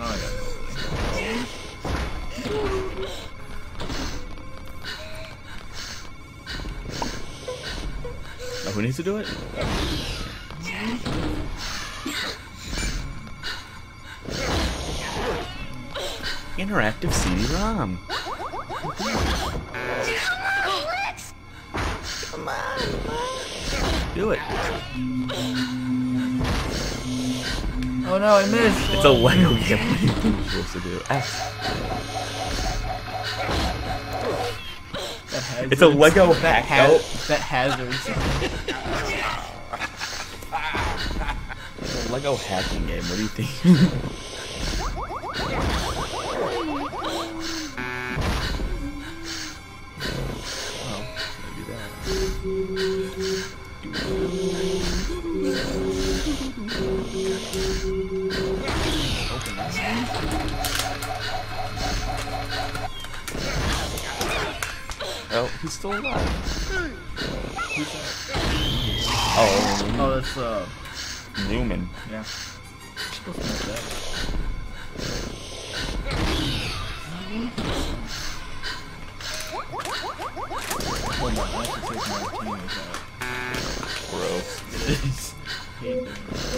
I got Oh, who needs to do it? Interactive CD-ROM. Come on. Do it. Oh no, I missed. It's a Lego game. What are you supposed to do? F. It's a Lego hack. That hazards. It's a Lego hacking game. What do you think? Well, maybe that. Open this. Oh, he's still alive. Who's that? Oh, that's Newman. yeah. Supposed to know that. Hold on, I have to take my teammates out. Gross. It is. Hate doing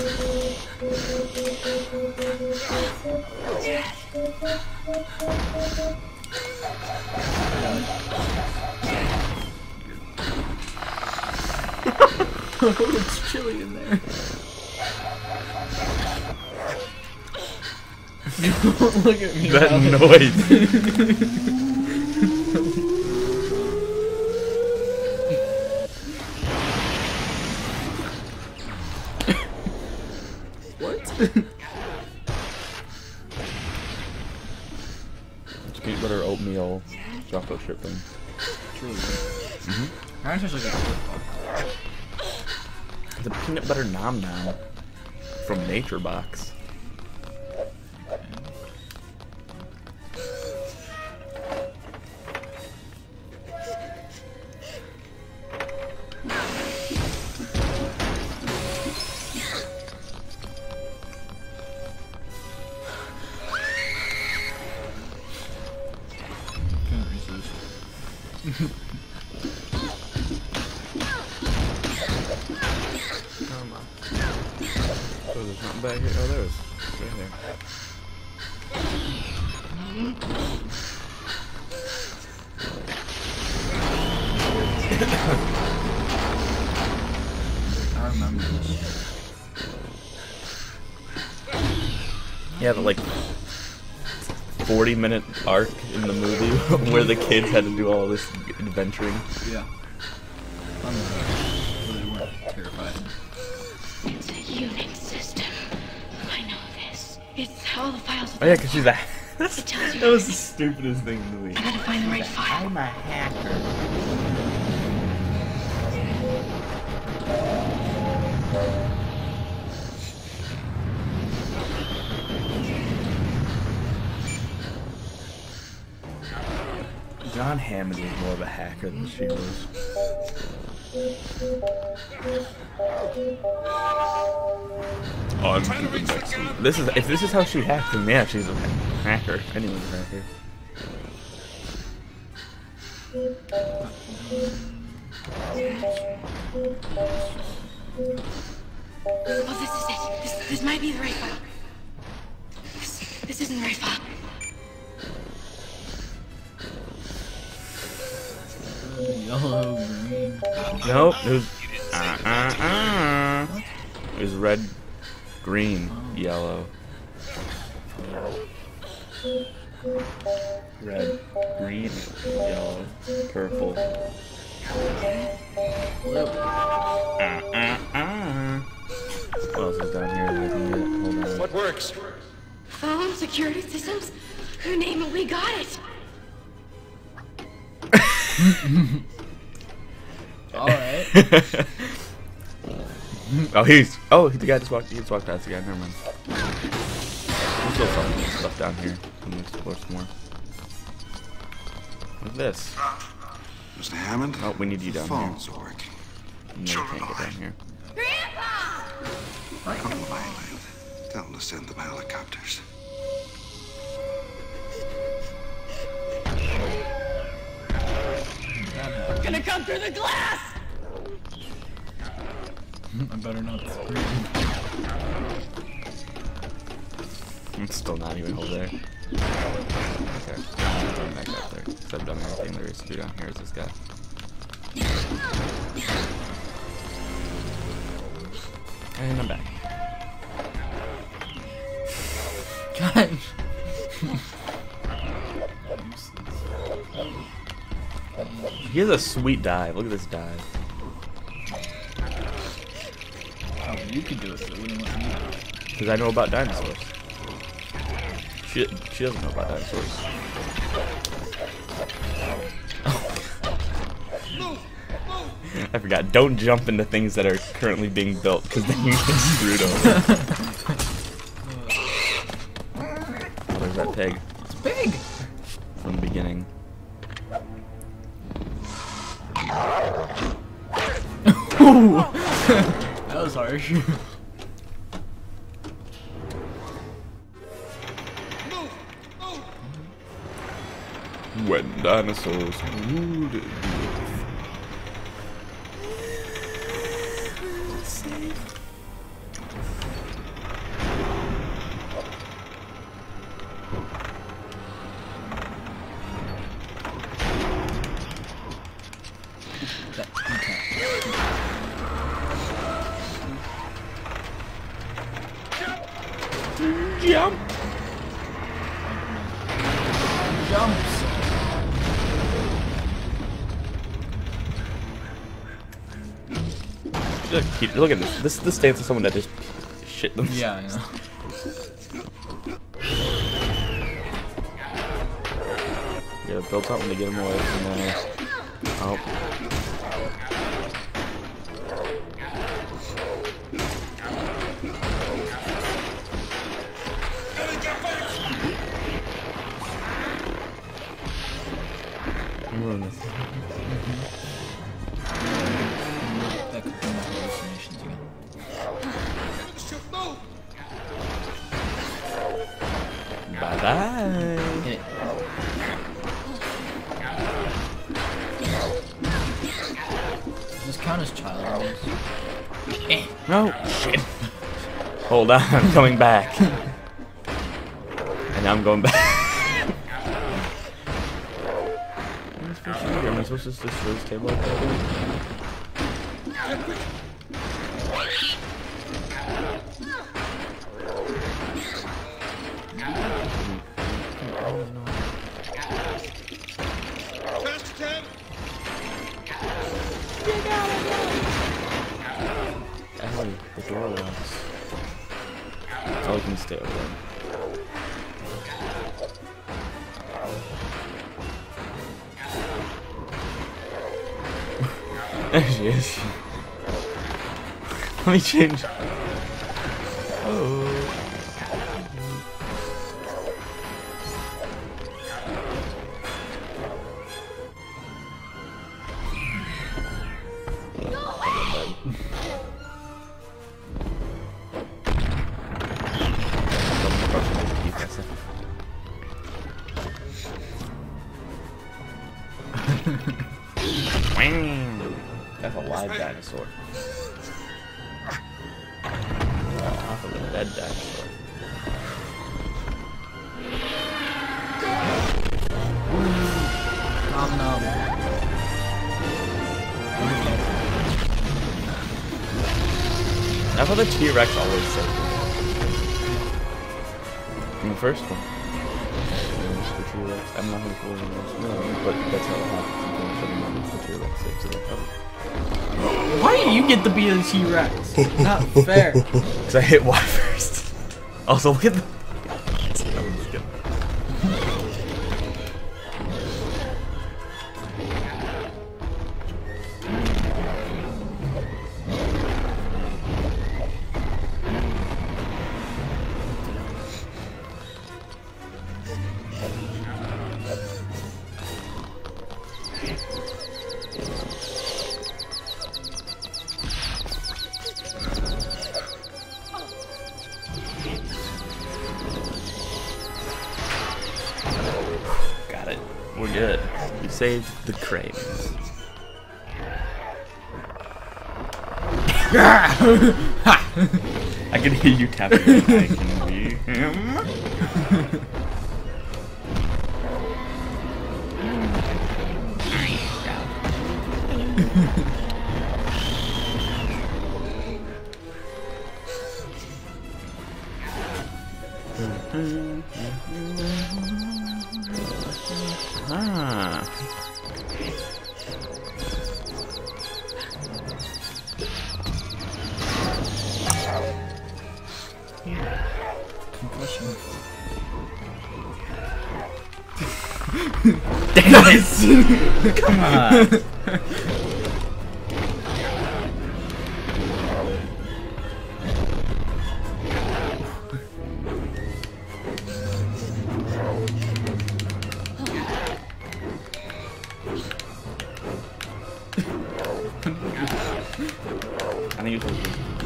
it's chilly in there. Look at me. That noise. What? It's peanut butter oatmeal chocolate chip thing. Truly good. Mine's just like a The peanut butter nom nom from Nature Box. Can't resist. Come on. Oh, there's nothing back here. Oh, there is. Right there. I remember this shit. Yeah, the like 40-minute arc in the movie where the kids had to do all this adventuring. Yeah. I'm really weren't terrified. It's a Unix system. I know this. It's all the files. Oh yeah, because she's a. It tells you That was the stupidest thing in the movie. I gotta find the right file. I'm a hacker. John Hammond was more of a hacker than she was. On to the next one. This is if this is how she hacks, then yeah, she's a hacker. Anyone's a hacker. Oh, this is it. This might be the right file. This isn't the right file. Yellow, green. Nope, it was It was red, green, yellow. Red, green, yellow, purple. What else is down here that I can get? Hold on. What works? Phone security systems? Who name it? We got it. Alright. The guy just walked. He just walked past the guy. Never mind. There's still some stuff down here. Let me explore some more. What's this? Mr. Hammond? Oh, we need you down here. Phones are working. No, you can't get down here. Grandpa! Call the island. Tell them to send them helicopters. jump through the glass! I better not scream. It's still not even over there. Okay, I'm going back up there. Because I've done everything there is to do down here as this guy. And I'm back. Gosh. He has a sweet dive. Look at this dive. Oh, you could do it, so it wouldn't let me. Because I know about dinosaurs. She doesn't know about dinosaurs. I forgot. Don't jump into things that are currently being built, because then you get screwed over. Where's that pig? It's big. From the beginning. Ooh. That was harsh. When dinosaurs ruled the earth. That, okay. Jump! Jumps. Look at this. This stance of someone that just shit themselves. Yeah, I know. Yeah, build something to get him away from there. Oh. Ruin this. That could be my hallucinations again. Bye bye. Hit it. Does this count as child abuse? No. Shit. Hold on, I'm coming back. And I'm going back. Am I supposed to just destroy this table like that? Ellie, the door locks. Oh, we can stay over there. There she is. Let me change. Oh. That's a live dinosaur. Off of a dead dinosaur. Oh no. That's how the T-Rex always says. In the first one. The T-Rex. I'm not gonna fool you. No, but that's how it happens. The T-Rex saves it. Why do you get to be a T-Rex? Not fair. Because I hit Y first. Also, look at the... Got it. We're good. We saved the cranes. I can hear you tapping. I can be him. Ah. Damn it! Come on! I think it's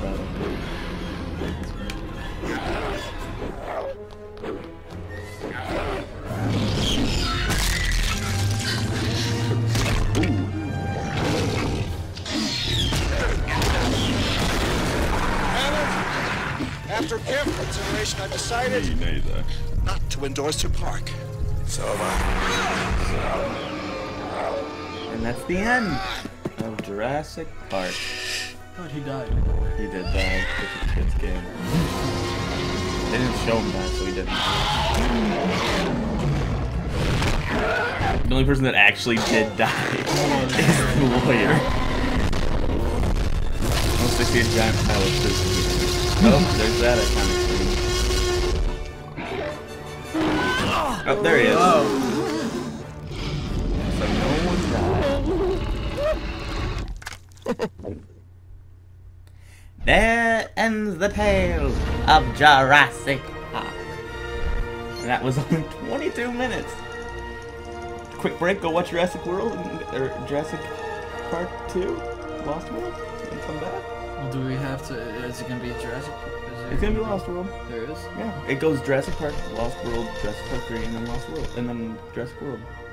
After careful consideration, I've decided not to endorse your park. It's over. And that's the end of Jurassic Park. But he died. He did die. It's a kid's game. They didn't show him that, so he didn't. The only person that actually did die is the lawyer. Unless they see a giant pile of scissors. Oh, there's that iconic scene. Oh, there he is. So no one died. There ends the tale of Jurassic Park. And that was only 22 minutes. Quick break, go watch Jurassic World or Jurassic Park 2, Lost World, and come back. Well, do we have to? Is it gonna be Jurassic? It's gonna be Lost World. There is. Yeah, it goes Jurassic Park, Lost World, Jurassic Park 3, and then Lost World, and then Jurassic World.